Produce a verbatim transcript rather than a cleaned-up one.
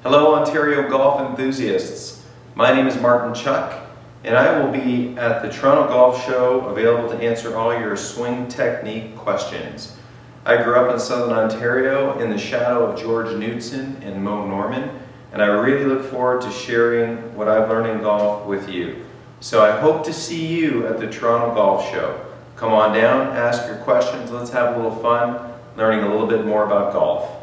Hello Ontario golf enthusiasts. My name is Martin Chuck and I will be at the Toronto Golf Show available to answer all your swing technique questions. I grew up in Southern Ontario in the shadow of George Knudson and Mo Norman, and I really look forward to sharing what I've learned in golf with you. So I hope to see you at the Toronto Golf Show. Come on down, ask your questions, let's have a little fun learning a little bit more about golf.